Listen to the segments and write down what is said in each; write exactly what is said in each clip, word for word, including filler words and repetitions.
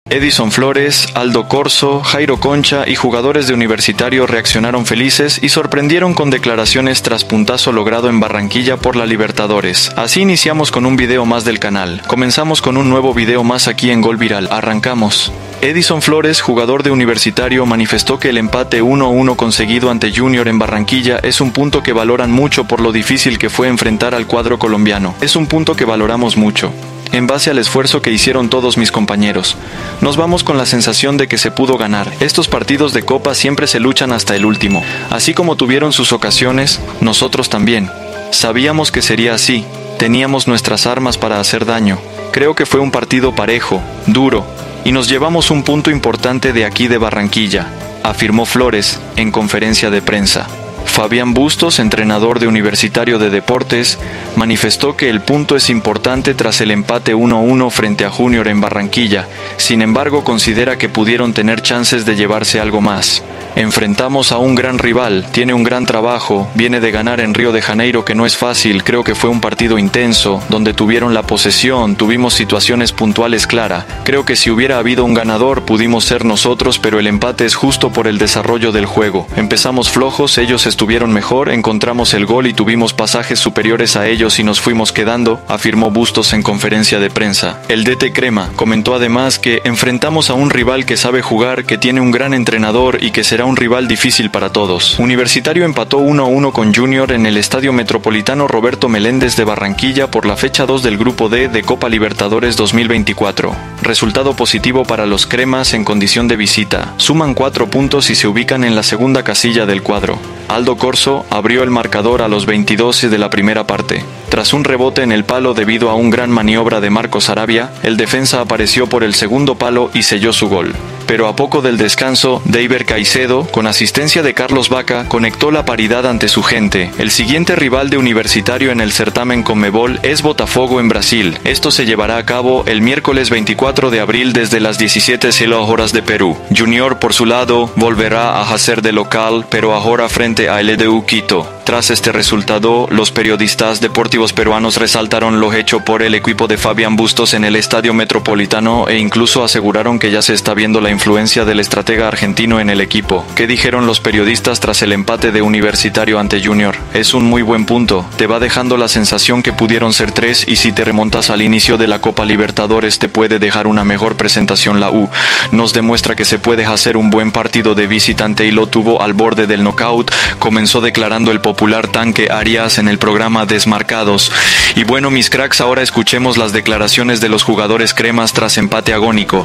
Edison Flores, Aldo Corso, Jairo Concha y jugadores de Universitario reaccionaron felices y sorprendieron con declaraciones tras puntazo logrado en Barranquilla por la Libertadores. Así iniciamos con un video más del canal. Comenzamos con un nuevo video más aquí en Gol Viral. Arrancamos. Edison Flores, jugador de Universitario, manifestó que el empate uno a uno conseguido ante Junior en Barranquilla es un punto que valoran mucho por lo difícil que fue enfrentar al cuadro colombiano. Es un punto que valoramos mucho, en base al esfuerzo que hicieron todos mis compañeros. Nos vamos con la sensación de que se pudo ganar. Estos partidos de Copa siempre se luchan hasta el último. Así como tuvieron sus ocasiones, nosotros también. Sabíamos que sería así. Teníamos nuestras armas para hacer daño. Creo que fue un partido parejo, duro, y nos llevamos un punto importante de aquí de Barranquilla, afirmó Flores en conferencia de prensa. Fabián Bustos, entrenador de Universitario de Deportes, manifestó que el punto es importante tras el empate uno a uno frente a Junior en Barranquilla. Sin embargo, considera que pudieron tener chances de llevarse algo más. Enfrentamos a un gran rival, tiene un gran trabajo, viene de ganar en Río de Janeiro, que no es fácil. Creo que fue un partido intenso, donde tuvieron la posesión, tuvimos situaciones puntuales claras. Creo que si hubiera habido un ganador pudimos ser nosotros, pero el empate es justo por el desarrollo del juego. Empezamos flojos, ellos estuvieron mejor, encontramos el gol y tuvimos pasajes superiores a ellos y nos fuimos quedando, afirmó Bustos en conferencia de prensa. El D T Crema comentó además que enfrentamos a un rival que sabe jugar, que tiene un gran entrenador y que será un rival difícil para todos. Universitario empató uno a uno con Junior en el Estadio Metropolitano Roberto Meléndez de Barranquilla por la fecha dos del Grupo D de Copa Libertadores dos mil veinticuatro. Resultado positivo para los cremas en condición de visita. Suman cuatro puntos y se ubican en la segunda casilla del cuadro. Aldo Corso abrió el marcador a los veintidós de la primera parte. Tras un rebote en el palo debido a un gran maniobra de Marcos Arabia, el defensa apareció por el segundo palo y selló su gol. Pero a poco del descanso, Deiber Caicedo, con asistencia de Carlos Vaca, conectó la paridad ante su gente. El siguiente rival de Universitario en el certamen Conmebol es Botafogo en Brasil. Esto se llevará a cabo el miércoles veinticuatro de abril desde las diecisiete horas de Perú. Junior, por su lado, volverá a hacer de local, pero ahora frente a L D U Quito. Tras este resultado, los periodistas deportivos peruanos resaltaron lo hecho por el equipo de Fabián Bustos en el Estadio Metropolitano e incluso aseguraron que ya se está viendo la influencia del estratega argentino en el equipo. ¿Qué dijeron los periodistas tras el empate de Universitario ante Junior? Es un muy buen punto, te va dejando la sensación que pudieron ser tres y si te remontas al inicio de la Copa Libertadores te puede dejar una mejor presentación la U. Nos demuestra que se puede hacer un buen partido de visitante y lo tuvo al borde del knockout, comenzó declarando el popular Tanque Arias en el programa Desmarcados. Y bueno, mis cracks, ahora escuchemos las declaraciones de los jugadores cremas tras empate agónico.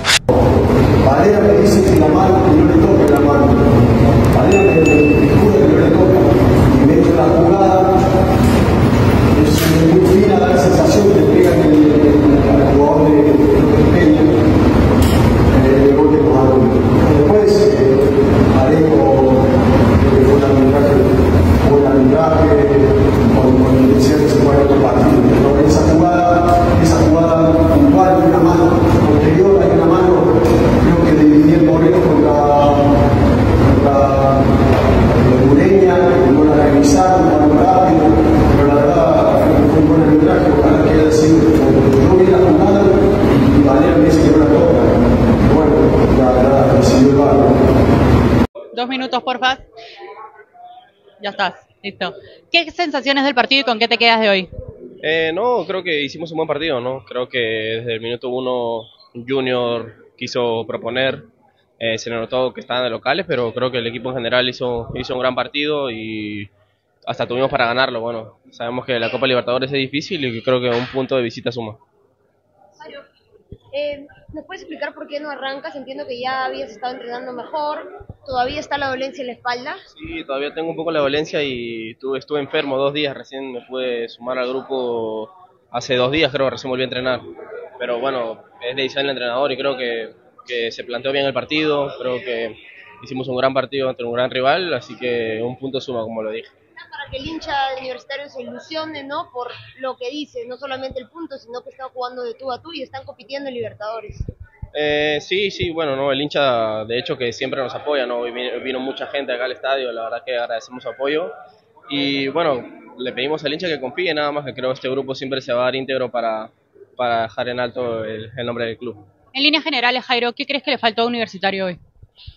Valera me dice que la mano, que no le toque la mano. Valera me jura que no le toca. Y me dice la jugada. Es muy fina, da la sensación que pega que el jugador de Peña el gol de Comadón. Después, Alejo, que fue un arbitraje, buen arbitraje, con, con intención de se jugar otro partido. Pero esa jugada, esa jugada puntual de una mano, posterior a una mano, creo que dividí el Moreno contra, contra el Ureña, que no la revisaron, la muy rápido, pero la verdad creo que fue un buen arbitraje. Ojalá que haya decir, yo vi la jugada y Valera me dice que no la toca. Bueno, la verdad recibió el barro. Dos minutos, porfa. Ya estás, listo. ¿Qué sensaciones del partido y con qué te quedas de hoy? Eh, no, creo que hicimos un buen partido, ¿no? Creo que desde el minuto uno Junior quiso proponer, eh, se notó que estaban de locales, pero creo que el equipo en general hizo, hizo un gran partido y hasta tuvimos para ganarlo. Bueno, sabemos que la Copa Libertadores es difícil y creo que un punto de visita suma. Mario, eh, ¿nos puedes explicar por qué no arrancas? Entiendo que ya habías estado entrenando mejor, todavía está la dolencia en la espalda. Sí, todavía tengo un poco la dolencia y estuve, estuve enfermo dos días, recién me pude sumar al grupo hace dos días, creo que recién volví a entrenar. Pero bueno, es decisión del entrenador y creo que, que se planteó bien el partido, creo que hicimos un gran partido ante un gran rival, así que un punto suma, como lo dije. Para que el hincha universitario se ilusione, ¿no? Por lo que dice, no solamente el punto, sino que están jugando de tú a tú y están compitiendo en Libertadores. Eh, sí, sí, bueno, no, el hincha de hecho que siempre nos apoya, ¿no? Vino, vino mucha gente acá al estadio, la verdad que agradecemos su apoyo y bueno, le pedimos al hincha que confíe nada más, que creo que este grupo siempre se va a dar íntegro para, para dejar en alto el, el nombre del club. En líneas generales, Jairo, ¿qué crees que le faltó a Universitario hoy?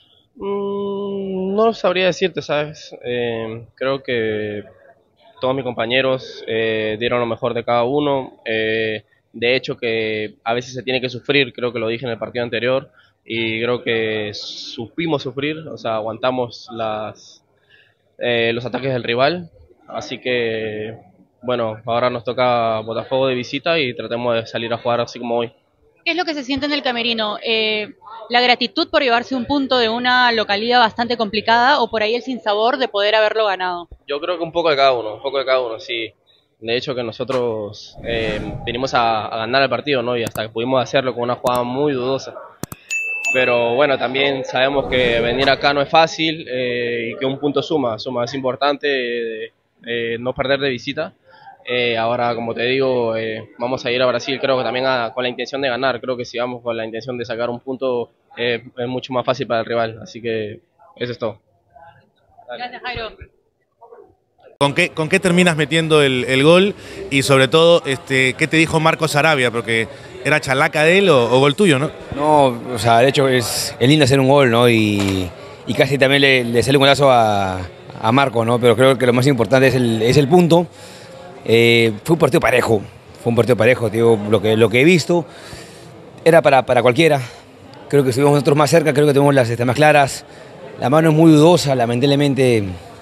Mm, no sabría decirte, ¿sabes? Eh, creo que todos mis compañeros eh, dieron lo mejor de cada uno. Eh, de hecho, que a veces se tiene que sufrir, creo que lo dije en el partido anterior, y creo que supimos sufrir, o sea, aguantamos las, eh, los ataques del rival. Así que, bueno, ahora nos toca Botafogo de visita y tratemos de salir a jugar así como hoy. ¿Qué es lo que se siente en el camerino? Eh, ¿La gratitud por llevarse un punto de una localidad bastante complicada o por ahí el sinsabor de poder haberlo ganado? Yo creo que un poco de cada uno, un poco de cada uno, sí. De hecho que nosotros eh, vinimos a, a ganar el partido, ¿no? Y hasta que pudimos hacerlo con una jugada muy dudosa. Pero bueno, también sabemos que venir acá no es fácil eh, y que un punto suma, suma, es importante eh, eh, no perder de visita. Eh, ahora, como te digo, eh, vamos a ir a Brasil, creo que también a, con la intención de ganar. Creo que si vamos con la intención de sacar un punto, eh, es mucho más fácil para el rival. Así que eso es todo. Dale. Gracias, Jairo. ¿Con qué, ¿Con qué terminas metiendo el, el gol? Y sobre todo, este, ¿qué te dijo Marcos Sarabia? Porque ¿era chalaca de él o, o gol tuyo, no? No, o sea, de hecho es, es lindo hacer un gol, ¿no? Y, y casi también le, le sale un golazo a, a Marco, ¿no? Pero creo que lo más importante es el, es el punto. Eh, fue un partido parejo, fue un partido parejo, digo, lo que, lo que he visto era para, para cualquiera. Creo que estuvimos nosotros más cerca, creo que tenemos las más claras. La mano es muy dudosa, lamentablemente.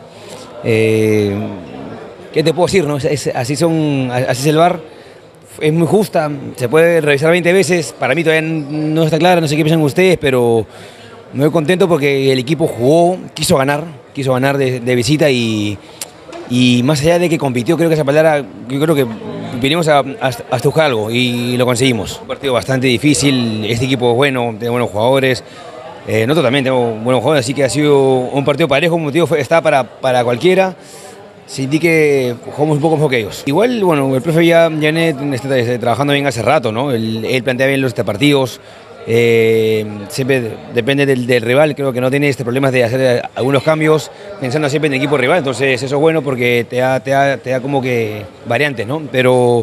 Eh, ¿Qué te puedo decir? No? Es, es, así, son, así es el V A R, es muy justa, se puede revisar veinte veces. Para mí todavía no está clara, no sé qué piensan ustedes, pero me voy contento porque el equipo jugó, quiso ganar, quiso ganar de, de visita y. Y más allá de que compitió, creo que esa palabra, yo creo que vinimos a, a, a buscar algo y lo conseguimos. Un partido bastante difícil, este equipo es bueno, tiene buenos jugadores, eh, nosotros también tenemos buenos jugadores, así que ha sido un partido parejo, un motivo está para, para cualquiera. Sentí que jugamos un poco mejor que ellos. Igual, bueno, el profe ya, Janet está, está trabajando bien hace rato, ¿no? Él, él plantea bien los este partidos. Eh, siempre depende del, del rival, creo que no tiene este problemas de hacer algunos cambios pensando siempre en el equipo rival, entonces eso es bueno porque te da, te da, te da como que variantes, ¿no? Pero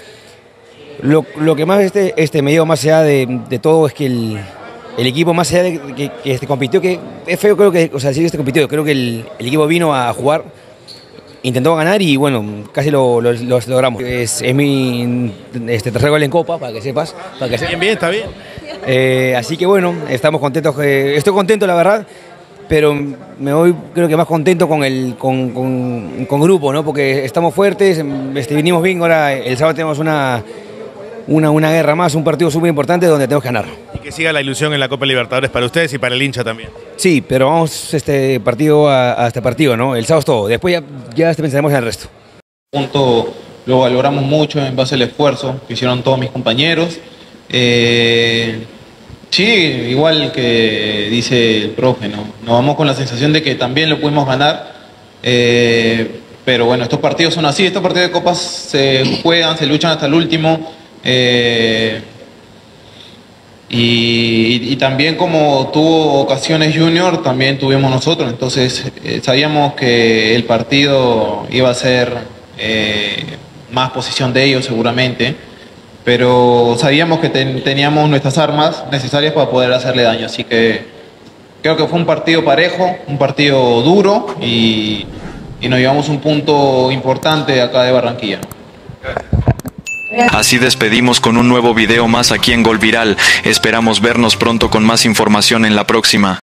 lo, lo que más este, este me dio más allá de, de todo es que el, el equipo más allá de que, que este compitió, que es feo creo que, o sea, sí este compitió, creo que el, el equipo vino a jugar, intentó ganar y bueno, casi lo, lo, lo logramos. Es, es mi este, tercer gol en Copa, para que sepas. Para que sepas. Bien, bien, está bien. Eh, así que bueno, estamos contentos, eh, estoy contento la verdad, pero me voy creo que más contento con el con, con, con grupo, ¿no? Porque estamos fuertes, este, vinimos bien, ahora el sábado tenemos una, una, una guerra más, un partido súper importante donde tenemos que ganar. Y que siga la ilusión en la Copa Libertadores para ustedes y para el hincha también. Sí, pero vamos este partido a, a este partido, ¿no? El sábado es todo, después ya, ya pensaremos en el resto. Punto lo valoramos mucho en base al esfuerzo que hicieron todos mis compañeros. Eh, sí, igual que dice el profe, ¿no? Nos vamos con la sensación de que también lo pudimos ganar, eh, pero bueno, estos partidos son así, estos partidos de copas se juegan, se luchan hasta el último, eh, y, y también como tuvo ocasiones Junior, también tuvimos nosotros, entonces eh, sabíamos que el partido iba a ser eh, más posición de ellos seguramente, pero sabíamos que ten, teníamos nuestras armas necesarias para poder hacerle daño, así que creo que fue un partido parejo, un partido duro y, y nos llevamos un punto importante acá de Barranquilla. Así despedimos con un nuevo video más aquí en Gol Viral. Esperamos vernos pronto con más información en la próxima.